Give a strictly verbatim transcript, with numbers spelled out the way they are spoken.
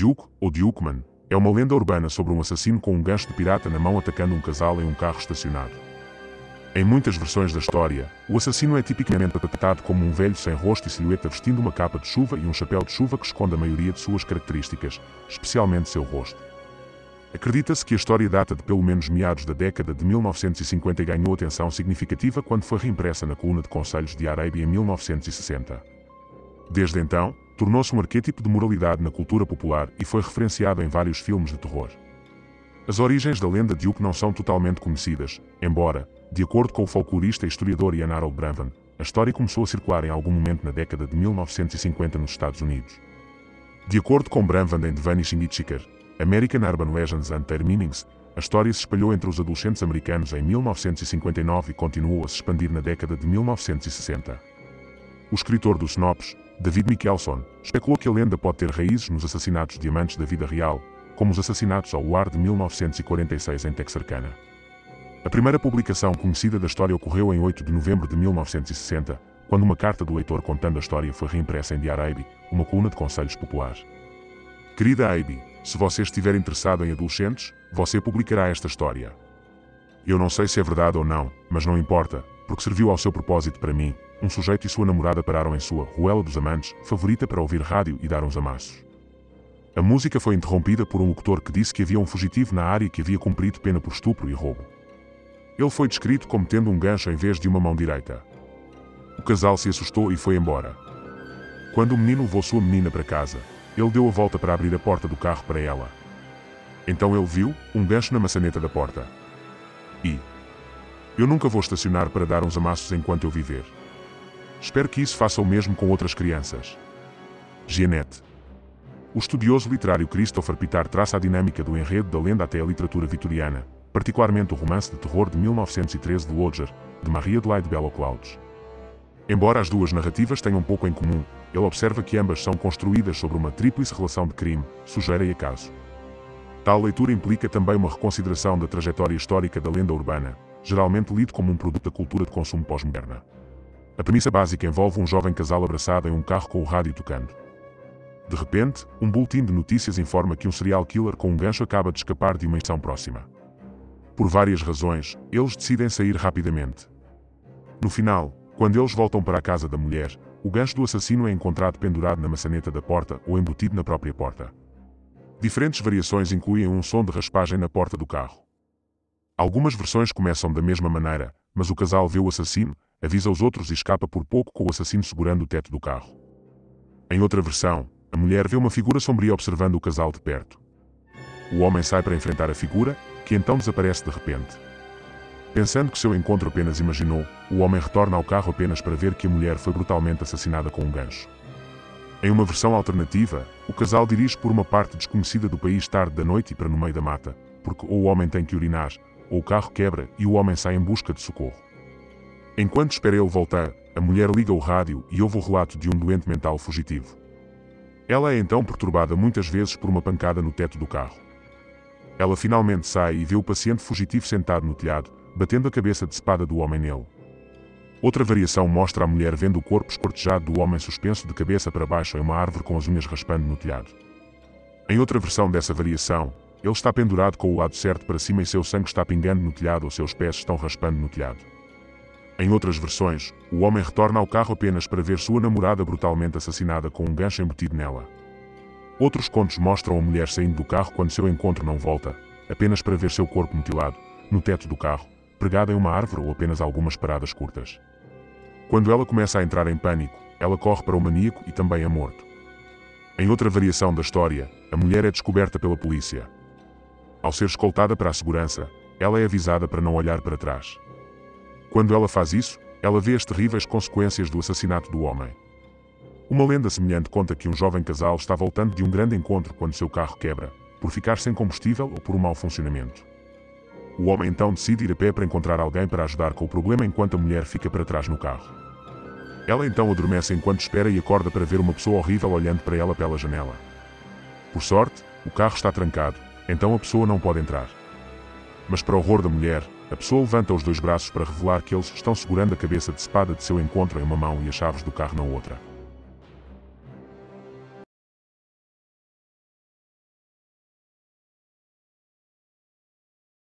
Duke, ou Dukeman, é uma lenda urbana sobre um assassino com um gancho de pirata na mão atacando um casal em um carro estacionado. Em muitas versões da história, o assassino é tipicamente retratado como um velho sem rosto e silhueta vestindo uma capa de chuva e um chapéu de chuva que esconde a maioria de suas características, especialmente seu rosto. Acredita-se que a história data de pelo menos meados da década de mil novecentos e cinquenta e ganhou atenção significativa quando foi reimpressa na coluna de conselhos de Arabia em mil novecentos e sessenta. Desde então, tornou-se um arquétipo de moralidade na cultura popular e foi referenciado em vários filmes de terror. As origens da lenda Duke não são totalmente conhecidas, embora, de acordo com o folclorista e historiador Ian Harold Brabham, a história começou a circular em algum momento na década de mil novecentos e cinquenta nos Estados Unidos. De acordo com Brabham em The Vanishing Hitchhiker, American Urban Legends and Their Meanings, a história se espalhou entre os adolescentes americanos em mil novecentos e cinquenta e nove e continuou a se expandir na década de mil novecentos e sessenta. O escritor dos Snopes, David Mikkelson, especulou que a lenda pode ter raízes nos assassinatos de diamantes da vida real, como os assassinatos ao luar de mil novecentos e quarenta e seis em Texarkana. A primeira publicação conhecida da história ocorreu em oito de novembro de mil novecentos e sessenta, quando uma carta do leitor contando a história foi reimpressa em The Arabi, uma coluna de conselhos populares. Querida Abby, se você estiver interessado em adolescentes, você publicará esta história. Eu não sei se é verdade ou não, mas não importa, porque serviu ao seu propósito para mim. Um sujeito e sua namorada pararam em sua Ruela dos Amantes favorita para ouvir rádio e dar uns amassos. A música foi interrompida por um locutor que disse que havia um fugitivo na área que havia cumprido pena por estupro e roubo. Ele foi descrito como tendo um gancho em vez de uma mão direita. O casal se assustou e foi embora. Quando o menino levou sua menina para casa, ele deu a volta para abrir a porta do carro para ela. Então ele viu um gancho na maçaneta da porta. E... eu nunca vou estacionar para dar uns amassos enquanto eu viver. Espero que isso faça o mesmo com outras crianças. Jeanette. O estudioso literário Christopher Pitar traça a dinâmica do enredo da lenda até a literatura vitoriana, particularmente o romance de terror de mil novecentos e treze de Lodger, de Marie-Adelaide Belleau-Clouds. Embora as duas narrativas tenham pouco em comum, ele observa que ambas são construídas sobre uma tríplice relação de crime, sujeira e acaso. Tal leitura implica também uma reconsideração da trajetória histórica da lenda urbana, geralmente lido como um produto da cultura de consumo pós-moderna. A premissa básica envolve um jovem casal abraçado em um carro com o rádio tocando. De repente, um boletim de notícias informa que um serial killer com um gancho acaba de escapar de uma missão próxima. Por várias razões, eles decidem sair rapidamente. No final, quando eles voltam para a casa da mulher, o gancho do assassino é encontrado pendurado na maçaneta da porta ou embutido na própria porta. Diferentes variações incluem um som de raspagem na porta do carro. Algumas versões começam da mesma maneira, mas o casal vê o assassino, avisa os outros e escapa por pouco com o assassino segurando o teto do carro. Em outra versão, a mulher vê uma figura sombria observando o casal de perto. O homem sai para enfrentar a figura, que então desaparece de repente. Pensando que seu encontro apenas imaginou, o homem retorna ao carro apenas para ver que a mulher foi brutalmente assassinada com um gancho. Em uma versão alternativa, o casal dirige por uma parte desconhecida do país tarde da noite e para no meio da mata, porque ou o homem tem que urinar, ou o carro quebra e o homem sai em busca de socorro. Enquanto espera ele voltar, a mulher liga o rádio e ouve o relato de um doente mental fugitivo. Ela é então perturbada muitas vezes por uma pancada no teto do carro. Ela finalmente sai e vê o paciente fugitivo sentado no telhado, batendo a cabeça de espada do homem nele. Outra variação mostra a mulher vendo o corpo esquartejado do homem suspenso de cabeça para baixo em uma árvore com as unhas raspando no telhado. Em outra versão dessa variação, ele está pendurado com o lado certo para cima e seu sangue está pingando no telhado ou seus pés estão raspando no telhado. Em outras versões, o homem retorna ao carro apenas para ver sua namorada brutalmente assassinada com um gancho embutido nela. Outros contos mostram a mulher saindo do carro quando seu encontro não volta, apenas para ver seu corpo mutilado, no teto do carro, pregado em uma árvore ou apenas algumas paradas curtas. Quando ela começa a entrar em pânico, ela corre para o maníaco e também é morto. Em outra variação da história, a mulher é descoberta pela polícia. Ao ser escoltada para a segurança, ela é avisada para não olhar para trás. Quando ela faz isso, ela vê as terríveis consequências do assassinato do homem. Uma lenda semelhante conta que um jovem casal está voltando de um grande encontro quando seu carro quebra, por ficar sem combustível ou por um mau funcionamento. O homem então decide ir a pé para encontrar alguém para ajudar com o problema enquanto a mulher fica para trás no carro. Ela então adormece enquanto espera e acorda para ver uma pessoa horrível olhando para ela pela janela. Por sorte, o carro está trancado, então a pessoa não pode entrar. Mas para o horror da mulher, a pessoa levanta os dois braços para revelar que eles estão segurando a cabeça de espada de seu encontro em uma mão e as chaves do carro na outra.